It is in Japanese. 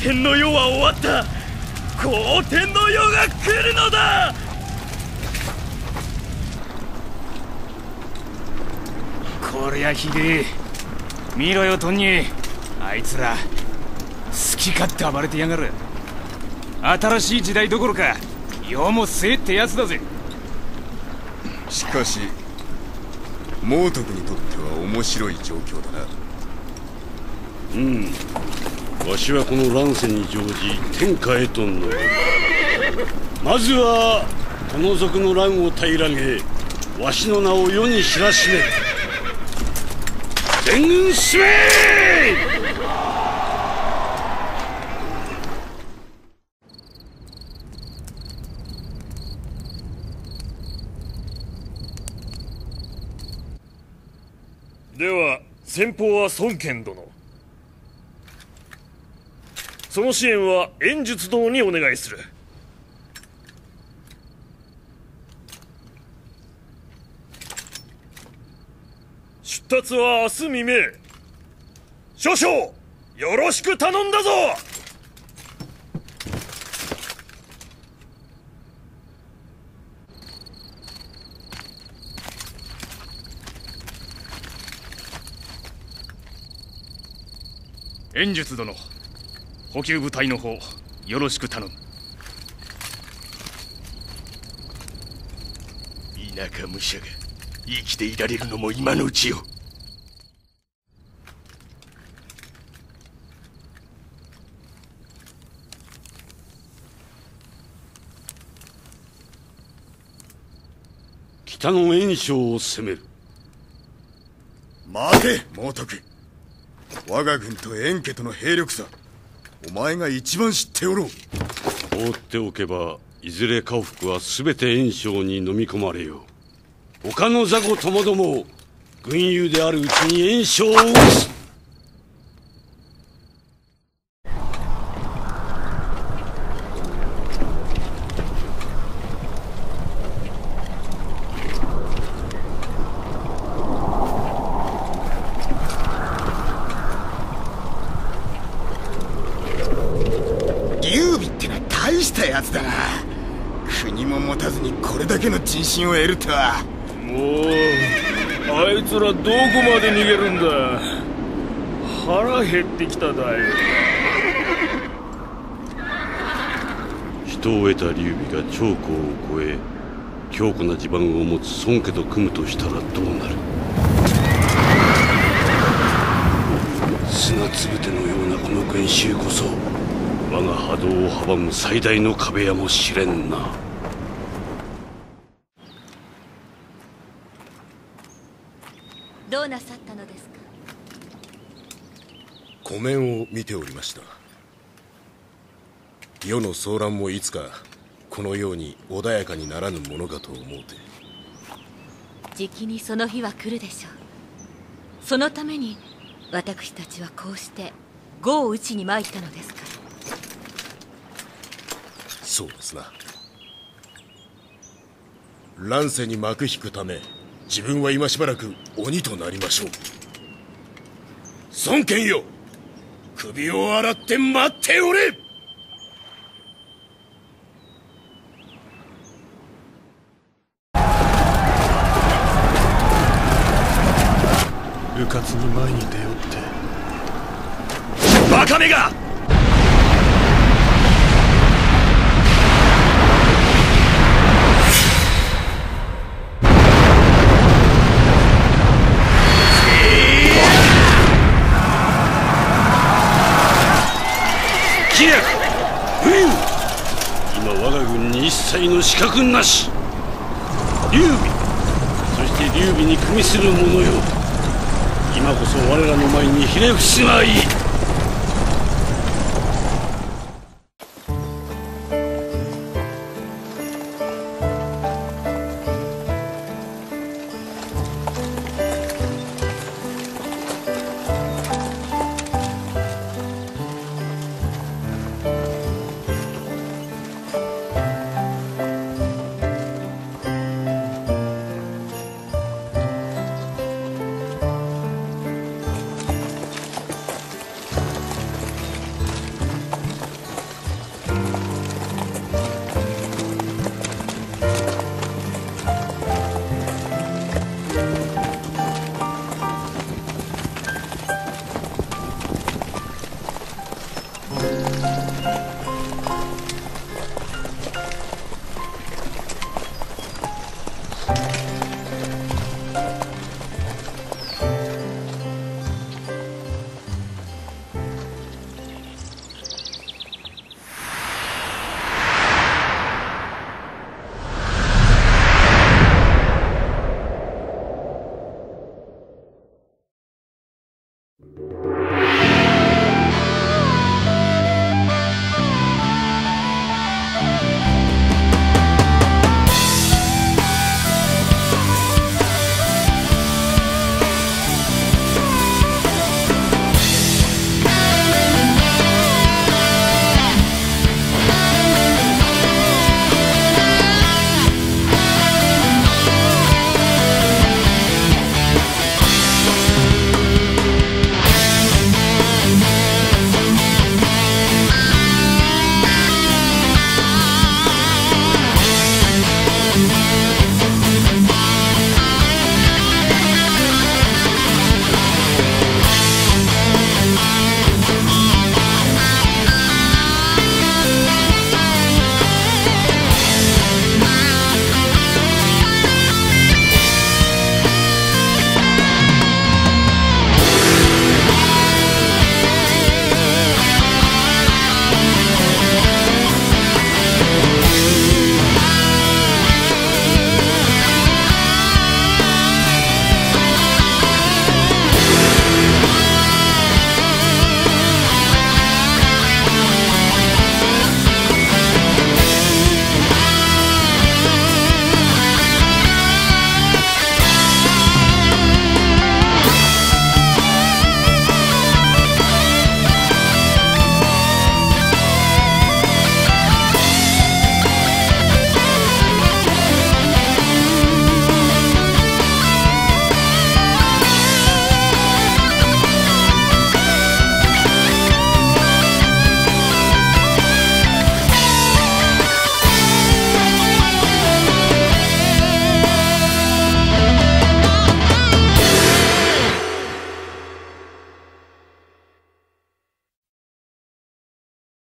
天の世は終わった。好天の世が来るのだ。こりゃひでえ。見ろよトニー、あいつら好き勝手暴れてやがる。新しい時代どころか世も末ってやつだぜ。 しかし猛徳にとっては面白い状況だな。 わしはこの乱世に乗じ天下へと乗る。まずはこの族の乱を平らげ、わしの名を世に知らしめ。全軍進め！ では先方は孫権殿、その支援は炎術殿にお願いする。出立は明日未明。少々よろしく頼んだぞ。炎術殿、補給部隊の方よろしく頼む。 田舎武者が生きていられるのも今のうちよ。 北の袁紹を攻める。 待て猛徳。我が軍と袁家との兵力差、お前が一番知っておろう。 放っておけばいずれ家福は全て袁紹に飲み込まれよう。他の雑魚ともども軍友であるうちに袁紹を討つ。 劉備ってのは大したやつだな。国も持たずにこれだけの人心を得るとは。 もうあいつらどこまで逃げるんだ。腹減ってきただよ。 人を得た劉備が長江を越え強固な地盤を持つ孫家と組むとしたらどうなる。砂つぶてのようなこの群衆こそ我が波動を阻む最大の壁やもしれんな。 どうなさったのですか。 湖面を見ておりました。世の騒乱もいつかこのように穏やかにならぬものかと思うて。 じきにその日は来るでしょう。そのために私たちはこうして呉を討ちに参ったのですから。 そうですな。乱世に幕引くため自分は今しばらく鬼となりましょう。孫権よ、首を洗って待っておれ。 迂闊に前に出ようってバカめが。 今我が軍に一切の死角なし。劉備、そして劉備に組みする者よ、今こそ我らの前にひれ伏すがいい。